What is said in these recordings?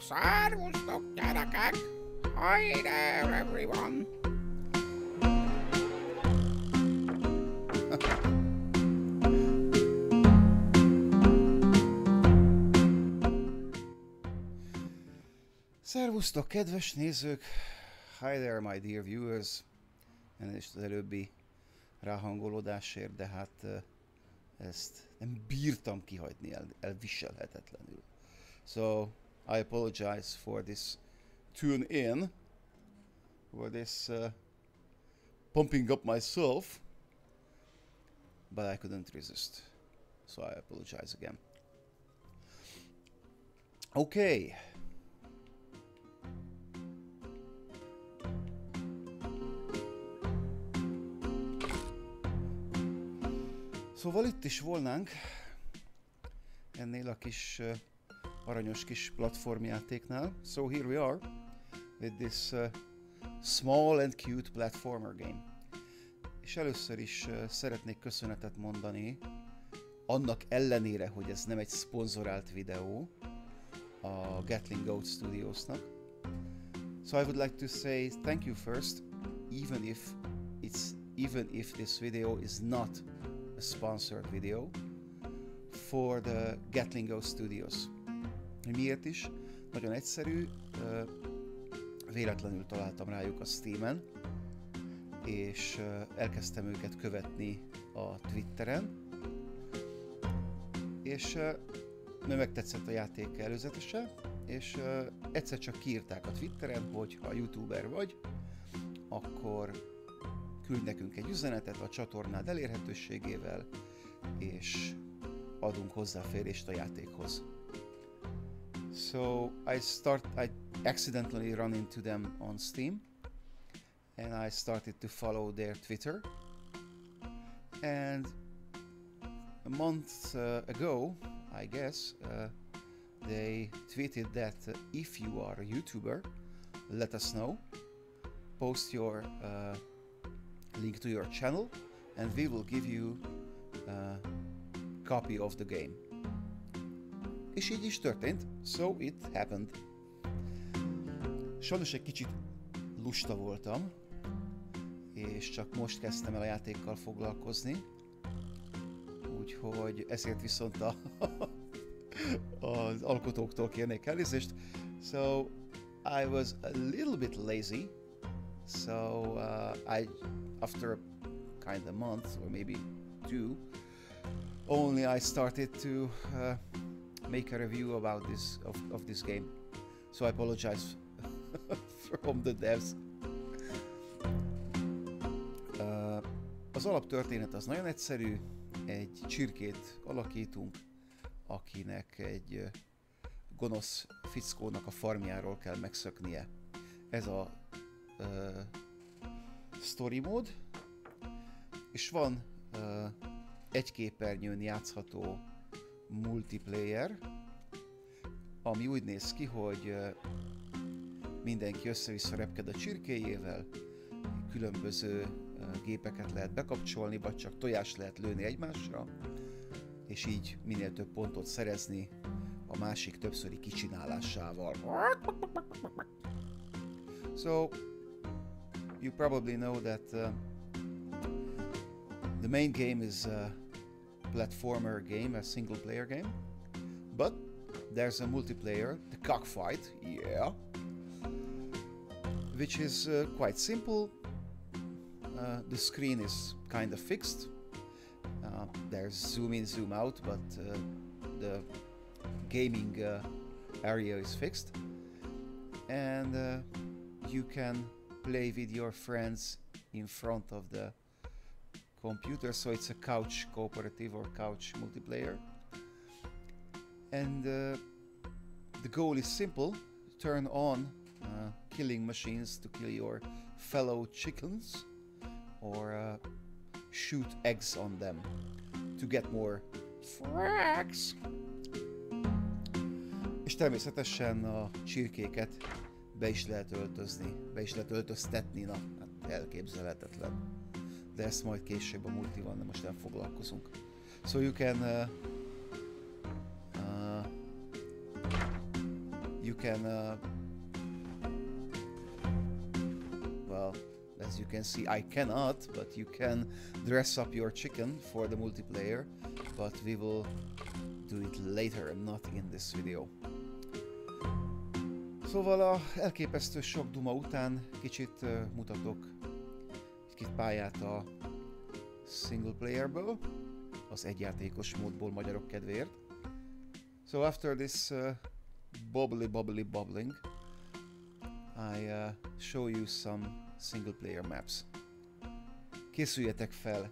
Szervusztok, gyerekek! Hi there, everyone! Szervusztok, kedves nézők! Hi there, my dear viewers! Elnézést az előbbi ráhangolódásért, de hát ezt nem bírtam kihagyni, elviselhetetlenül. So, I apologize for this tune in, for this pumping up myself, but I couldn't resist. So I apologize again. Okay. Szóval itt is volnánk ennél a kis aranyos kis platformjátéknál. So here we are with this small and cute platformer game. És először is szeretnék köszönetet mondani, annak ellenére, hogy ez nem egy szponzorált videó, a Gatling Goat Studiosnak. So I would like to say thank you first, even if this video is not a sponsored video for the Gatling Goat Studios. Miért is? Nagyon egyszerű, véletlenül találtam rájuk a Steamen, és elkezdtem őket követni a Twitteren, és megtetszett a játék előzetese, és egyszer csak kiírták a Twitteren, hogy ha youtuber vagy, akkor küldj nekünk egy üzenetet a csatornád elérhetőségével, és adunk hozzáférést a játékhoz. So I accidentally run into them on Steam, and I started to follow their Twitter. And a month ago, I guess, they tweeted that if you are a YouTuber, let us know, post your link to your channel, and we will give you a copy of the game. És így is történt, so it happened. Sajnos egy kicsit lusta voltam, és csak most kezdtem el a játékkal foglalkozni, úgyhogy ezért viszont az alkotóktól kérnék elnézést. So I was a little bit lazy, so after a kind of month or maybe two, only I started to make a review about this game. So I apologize from the devs. Az alaptörténet az nagyon egyszerű, egy csirkét alakítunk, akinek egy gonosz fickónak a farmjáról kell megszöknie. Ez a story mód, és van egy képernyőn játszható multiplayer, ami úgy néz ki, hogy mindenki össze-vissza repked a csirkéjével, különböző gépeket lehet bekapcsolni, vagy csak tojást lehet lőni egymásra, és így minél több pontot szerezni a másik többszöri kicsinálásával. So, you probably know that the main game is a platformer game, a single player game, but there's a multiplayer, the cockfight, yeah, which is quite simple. The screen is kind of fixed. There's zoom in, zoom out, but the gaming area is fixed, and you can play with your friends in front of the computer, so it's a couch cooperative or couch multiplayer. And the goal is simple: turn on killing machines to kill your fellow chickens, or shoot eggs on them to get more frags. És természetesen a csirkéket be is lehet öltözni, be is lehet öltöztetni, na, hát elképzelhetetlen. De ezt majd később a multival, de most nem foglalkozunk. So you can, well, as you can see, I cannot, but you can dress up your chicken for the multiplayer, but we will do it later, not in this video. Szóval a elképesztő sok duma után kicsit mutatok egy pályát a single playerből, az egyjátékos módból magyarok kedvéért. So after this bubbling, I show you some single player maps. Készüljetek fel!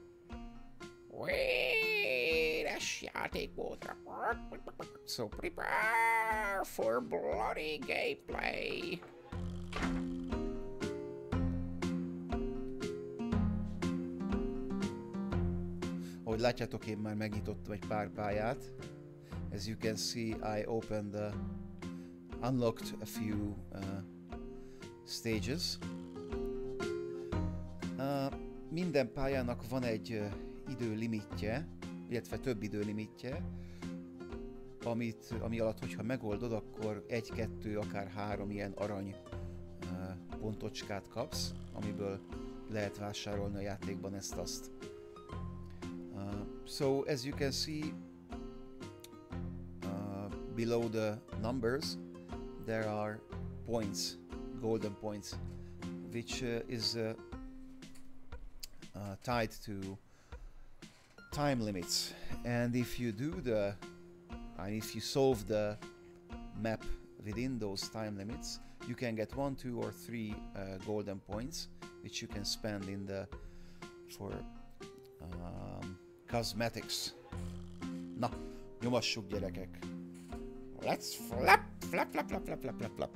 Édes játékmódra! So prepare for bloody gameplay! Ahogy látjátok, én már megnyitottam egy pár pályát. As you can see, I unlocked a few stages. Minden pályának van egy időlimitje, illetve több időlimitje, ami alatt, hogyha megoldod, akkor 1, 2, akár 3 ilyen arany pontocskát kapsz, amiből lehet vásárolni a játékban ezt-azt. So as you can see, below the numbers there are points, golden points, which is tied to time limits, and if you if you solve the map within those time limits, you can get 1, 2 or 3 golden points, which you can spend for cosmetics. Na, nyomassuk, gyerekek! Let's flap, flap, flap, flap, flap, flap, flap, flap.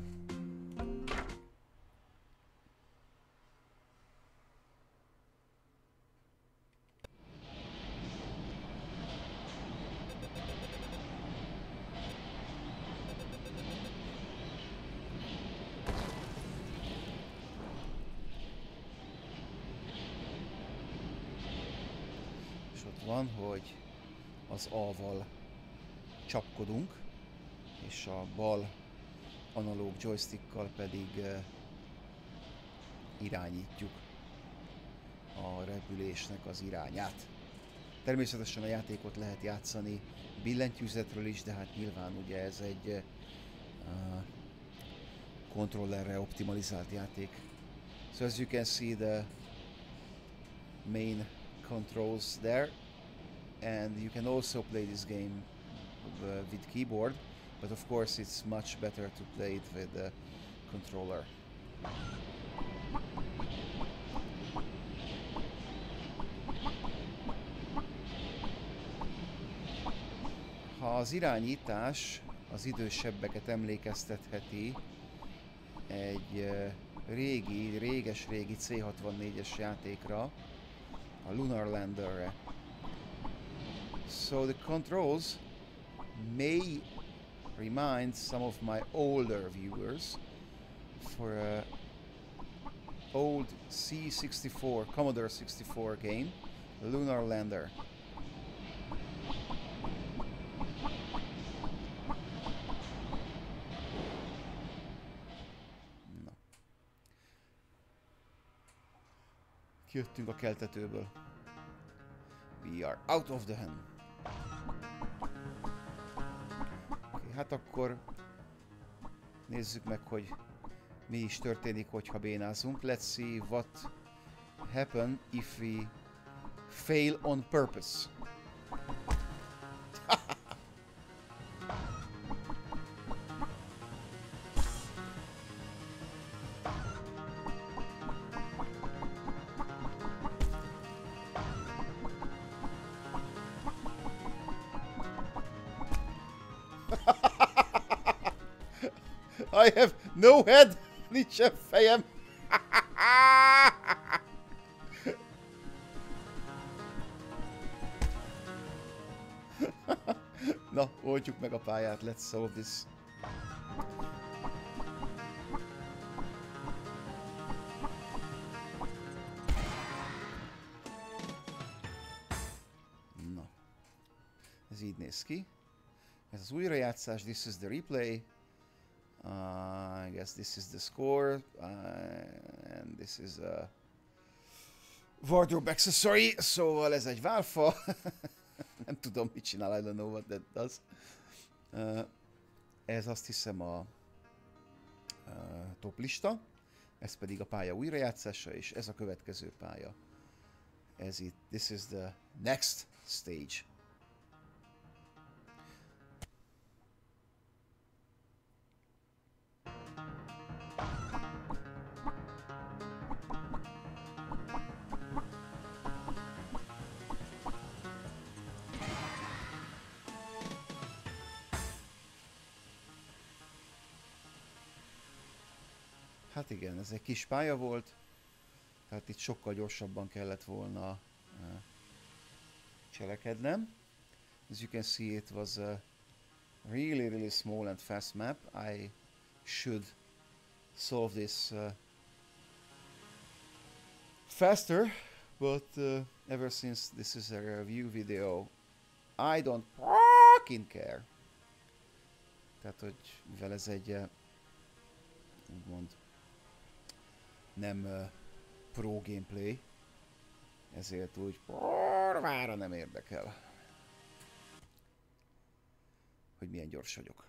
És ott van, hogy az A-val csapkodunk, és a bal analóg joystickkal pedig irányítjuk a repülésnek az irányát. Természetesen a játékot lehet játszani billentyűzetről is, de hát nyilván ugye ez egy kontrollerre optimalizált játék. So as you can see, the main controls there, and you can also play this game with keyboard, but of course it's much better to play it with the controller. Ha az irányítás az idősebbeket emlékeztetheti egy réges-régi C64-es játékra, a Lunar Landerre. So the controls may remind some of my older viewers for a old C64, Commodore 64 game, Lunar Lander. Na. Kijöttünk a keltetőből. We are out of the hen. Hát akkor nézzük meg, hogy mi is történik, hogyha bénázunk. Let's see what happen if we fail on purpose. I have no head! Nincs fejem! Na, oldjuk meg a pályát, let's solve this. Na, ez így néz ki. Ez az újrajátszás, this is the replay. I guess this is the score, and this is a wardrobe accessory, szóval ez egy válfa. Nem tudom, mit csinál, I don't know what that does. Ez azt hiszem a top lista, ez pedig a pálya újrajátszása, és ez a következő pálya. Ez itt, this is the next stage. Hát igen, ez egy kis pálya volt, tehát itt sokkal gyorsabban kellett volna cselekednem. As you can see, it was a really small and fast map. I should solve this faster, but ever since this is a review video, I don't fucking care. Tehát, hogy mivel ez egy úgymond nem pro gameplay, ezért úgy porvára nem érdekel, hogy milyen gyors vagyok.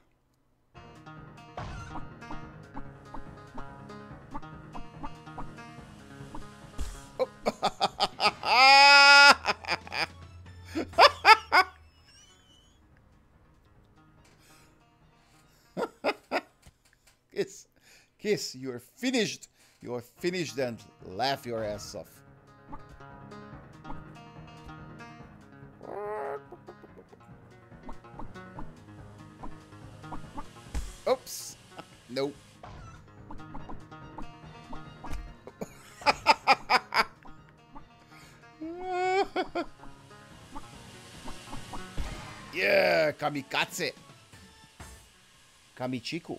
Oh. Kiss, you're finished. You're finished and laugh your ass off. Oops. Nope. Yeah, kamikaze. Kamichiku.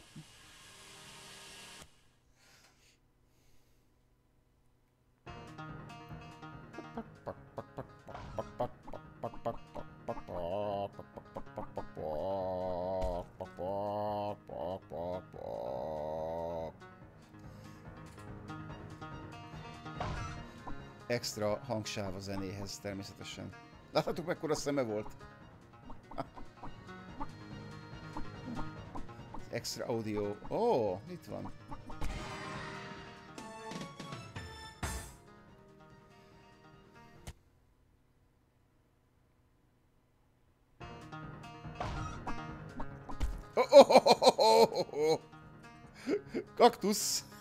Extra hangsáv a zenéhez természetesen. Láthatok, mekkora szeme volt? Extra audio. Oh, itt van. Oh. Kaktusz.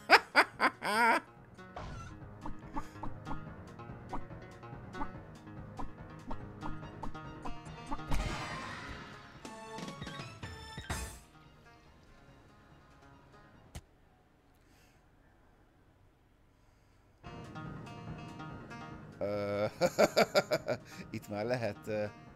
Itt már lehet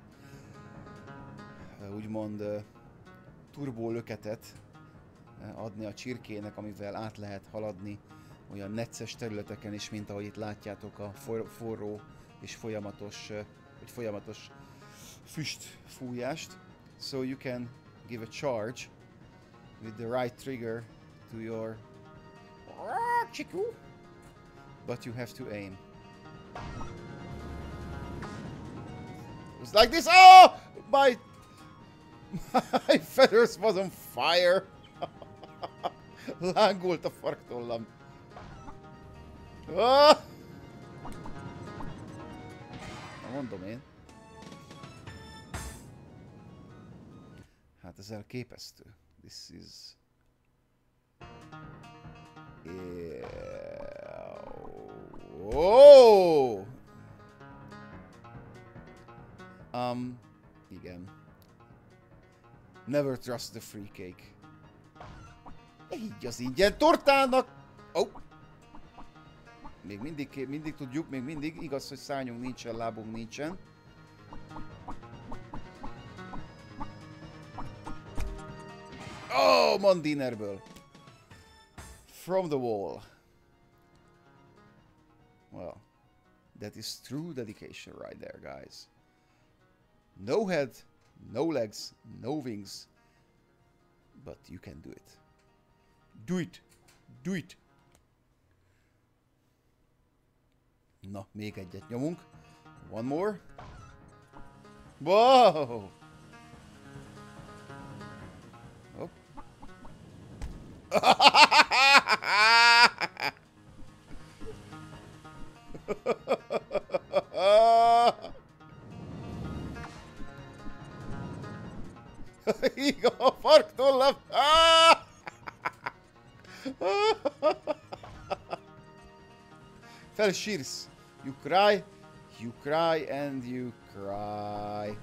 úgymond turbó löketet adni a csirkének, amivel át lehet haladni olyan necces területeken is, mint ahogy itt látjátok a forró és folyamatos füstfújást. So you can give a charge with the right trigger to your chiku, but you have to aim. It's like this. Oh, my feathers was on fire. Lángult a farktollam. Ah! Na, mondom én. Hát ez elképesztő. This is... Oh! Igen. Never trust the free cake. Így az ingyen tortának! Oh! Mindig tudjuk, még mindig. Igaz, hogy szárnyunk nincsen, lábunk nincsen. Oh, Mondinerből! From the wall. Well, that is true dedication right there, guys. No head, no legs, no wings, but you can do it. Do it! Do it! Na, még egyet nyomunk. One more. Wow! Hopp. Igen, a farktollam! Felsírsz! You cry and you cry.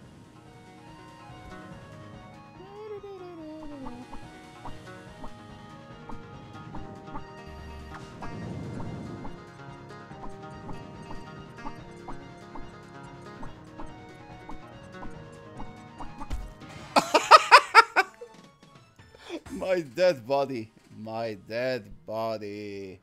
My dead body. My dead body.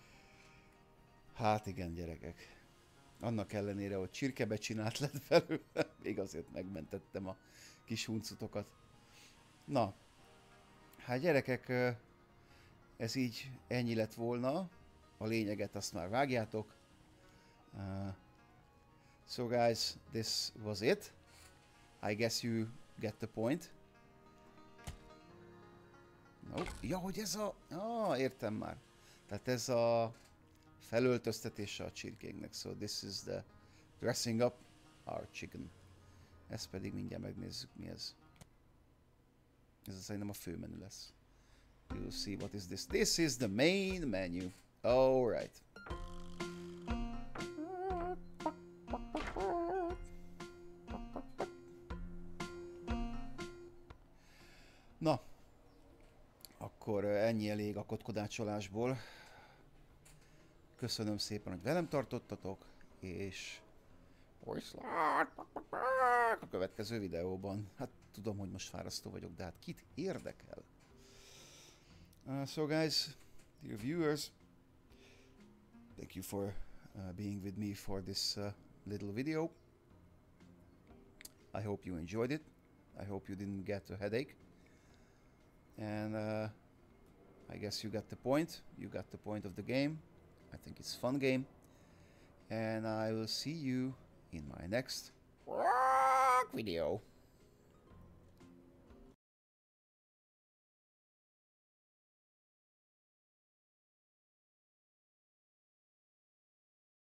Hát igen, gyerekek. Annak ellenére, hogy csirkebe csinált lett belőle, még azért megmentettem a kis huncutokat. Na, hát gyerekek, ez így ennyi lett volna. A lényeget azt már vágjátok. So guys, this was it. I guess you get the point. No. Ja, hogy ez a... értem már. Tehát ez a felöltöztetése a csirkénknek. So this is the dressing up our chicken. Ezt pedig mindjárt megnézzük, mi ez. Ez szerintem a főmenü lesz. You'll see what is this. This is the main menu. Alright. Na, akkor ennyi elég a kotkodácsolásból. Köszönöm szépen, hogy velem tartottatok, és a következő videóban. Hát tudom, hogy most fárasztó vagyok, de hát kit érdekel? So guys, dear viewers, thank you for being with me for this little video. I hope you enjoyed it. I hope you didn't get a headache. And I guess you got the point. You got the point of the game. I think it's a fun game. And I will see you in my next video.